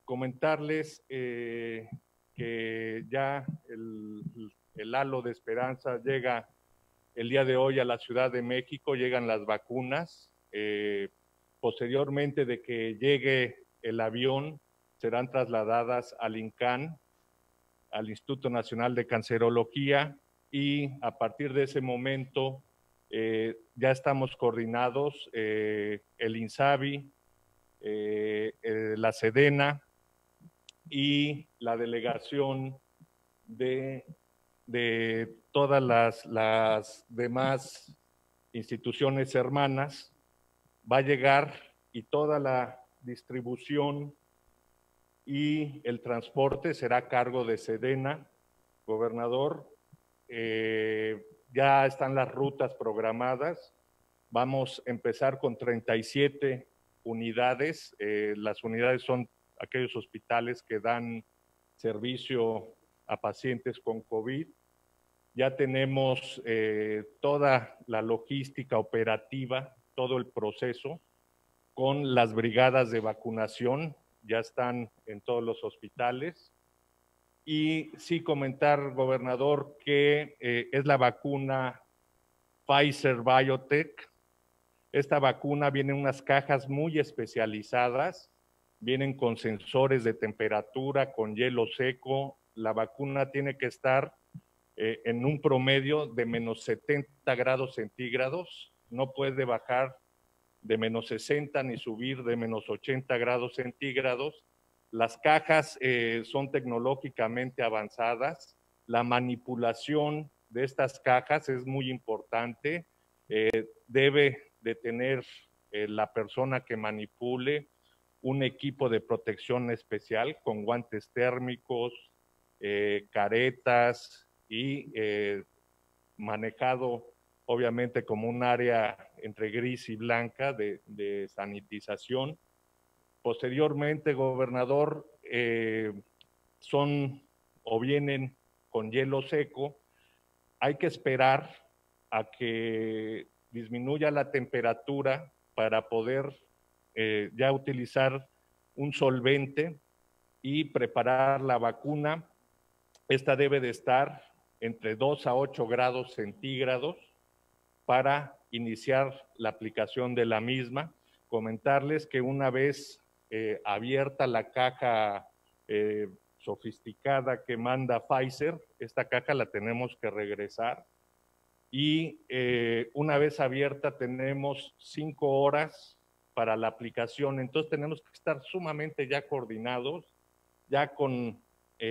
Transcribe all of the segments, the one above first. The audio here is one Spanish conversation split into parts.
comentarles que ya el halo de esperanza llega el día de hoy a la Ciudad de México, llegan las vacunas. Posteriormente de que llegue el avión, serán trasladadas al INCAN, al Instituto Nacional de Cancerología, y a partir de ese momento ya estamos coordinados, el INSABI, la SEDENA y la delegación de todas las demás instituciones hermanas. Va a llegar y toda la distribución y el transporte será a cargo de SEDENA. Gobernador, ya están las rutas programadas. Vamos a empezar con 37 unidades. Las unidades son aquellos hospitales que dan servicio a pacientes con COVID. Ya tenemos toda la logística operativa, todo el proceso, con las brigadas de vacunación, ya están en todos los hospitales. Y sí comentar, gobernador, que es la vacuna Pfizer BioNTech. Esta vacuna viene en unas cajas muy especializadas, vienen con sensores de temperatura, con hielo seco. La vacuna tiene que estar en un promedio de menos 70 grados centígrados, no puede bajar de menos 60 ni subir de menos 80 grados centígrados. Las cajas son tecnológicamente avanzadas. La manipulación de estas cajas es muy importante. Debe de tener la persona que manipule un equipo de protección especial con guantes térmicos, caretas y manejado obviamente como un área entre gris y blanca de sanitización. Posteriormente, gobernador, son o vienen con hielo seco. Hay que esperar a que disminuya la temperatura para poder ya utilizar un solvente y preparar la vacuna. Esta debe de estar entre 2 a 8 grados centígrados para iniciar la aplicación de la misma. Comentarles que una vez abierta la caja sofisticada que manda Pfizer, esta caja la tenemos que regresar, y una vez abierta tenemos 5 horas para la aplicación. Entonces tenemos que estar sumamente ya coordinados, ya con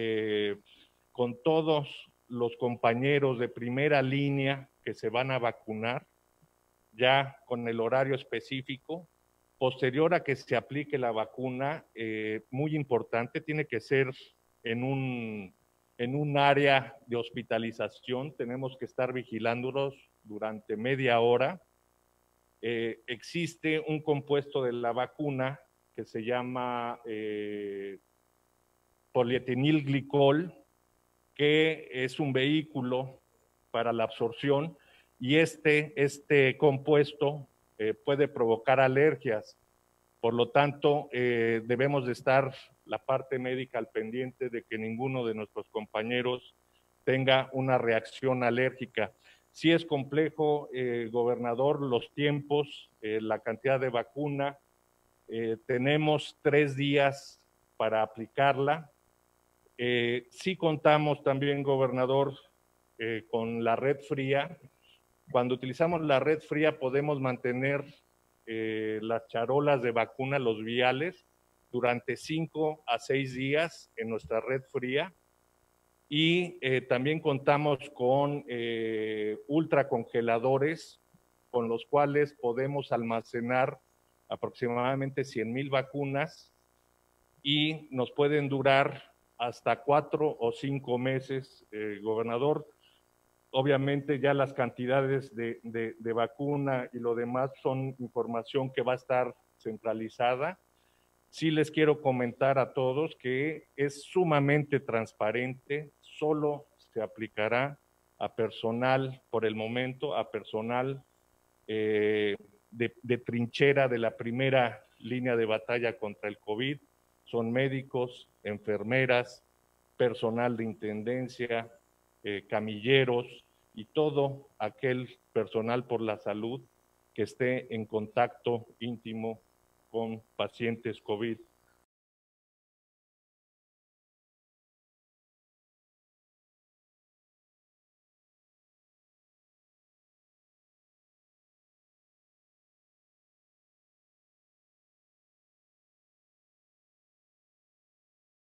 todos los compañeros de primera línea que se van a vacunar, ya con el horario específico. Posterior a que se aplique la vacuna, muy importante, tiene que ser en un área de hospitalización. Tenemos que estar vigilándolos durante media hora. Existe un compuesto de la vacuna que se llama polietilenglicol, que es un vehículo para la absorción, y este compuesto puede provocar alergias. Por lo tanto, debemos de estar la parte médica al pendiente de que ninguno de nuestros compañeros tenga una reacción alérgica. Sí es complejo, gobernador, los tiempos, la cantidad de vacuna. Tenemos 3 días para aplicarla. Sí contamos también, gobernador, con la red fría. Cuando utilizamos la red fría podemos mantener las charolas de vacuna, los viales, durante 5 a 6 días en nuestra red fría. Y también contamos con ultracongeladores con los cuales podemos almacenar aproximadamente 100,000 vacunas y nos pueden durar hasta 4 o 5 meses, gobernador. Obviamente ya las cantidades de vacuna y lo demás son información que va a estar centralizada. Sí les quiero comentar a todos que es sumamente transparente, solo se aplicará a personal, por el momento, a personal de trinchera de la primera línea de batalla contra el COVID. son médicos, enfermeras, personal de intendencia, camilleros y todo aquel personal por la salud que esté en contacto íntimo con pacientes COVID.